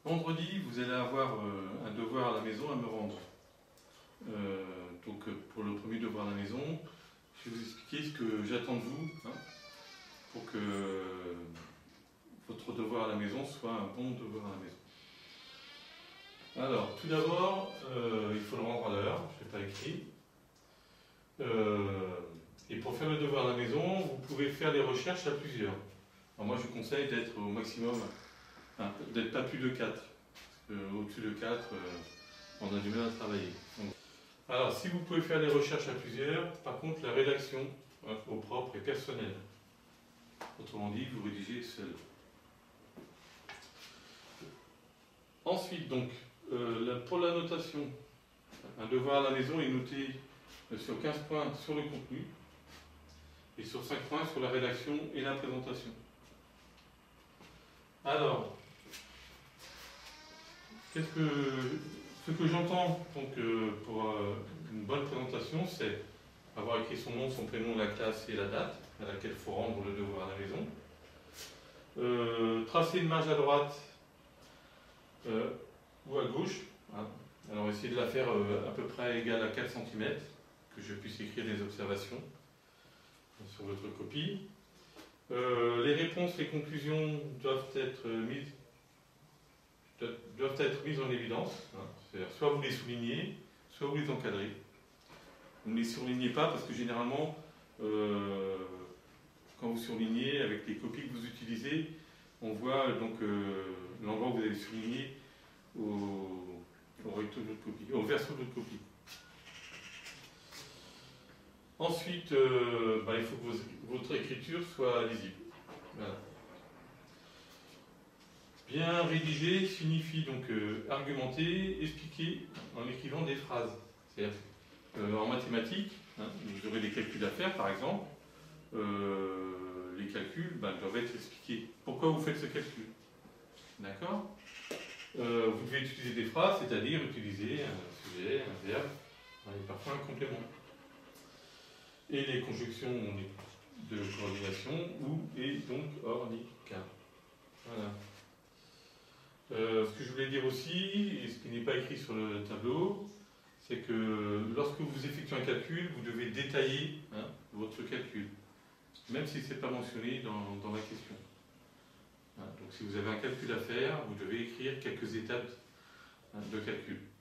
Vendredi, vous allez avoir un devoir à la maison à me rendre. Donc pour le premier devoir à la maison, je vais vous expliquer ce que j'attends de vous pour que votre devoir à la maison soit un bon devoir à la maison. Alors, tout d'abord, il faut le rendre à l'heure, je n'ai pas écrit. Et pour faire le devoir à la maison, vous pouvez faire les recherches à plusieurs. Alors moi, je vous conseille d'être au maximum, d'être pas plus de 4. Parce qu'au-dessus de 4, on a du mal à travailler. Donc, alors, si vous pouvez faire les recherches à plusieurs, par contre, la rédaction au propre et personnelle. Autrement dit, vous rédigez seul. Ensuite, donc, pour la notation, un devoir à la maison est noté sur 15 points sur le contenu et sur 5 points sur la rédaction et la présentation. Alors, ce que j'entends pour une bonne présentation, c'est avoir écrit son nom, son prénom, la classe et la date à laquelle il faut rendre le devoir à la maison. Tracer une marge à droite ou à gauche. Alors essayez de la faire à peu près égale à 4 cm, que je puisse écrire des observations sur votre copie. Les réponses, les conclusions doivent être mises en évidence. C'est-à-dire soit vous les soulignez, soit vous les encadrez. Vous ne les surlignez pas parce que généralement, quand vous surlignez avec les copies que vous utilisez, on voit donc l'endroit où vous avez souligné au recto de votre copie, au verso de votre copie. Ensuite, il faut que votre écriture soit lisible. Voilà. Bien rédiger signifie donc argumenter, expliquer en écrivant des phrases. C'est-à-dire en mathématiques, vous aurez des calculs à faire par exemple. Les calculs doivent être expliqués. Pourquoi vous faites ce calcul? D'accord? Vous devez utiliser des phrases, c'est-à-dire utiliser un sujet, un verbe, et parfois un complément. Et les conjonctions de coordination ou et donc or, ni, car. Voilà. Ce que je voulais dire aussi, et ce qui n'est pas écrit sur le tableau, c'est que lorsque vous effectuez un calcul, vous devez détailler votre calcul, même si ce n'est pas mentionné dans la question. Donc si vous avez un calcul à faire, vous devez écrire quelques étapes de calcul.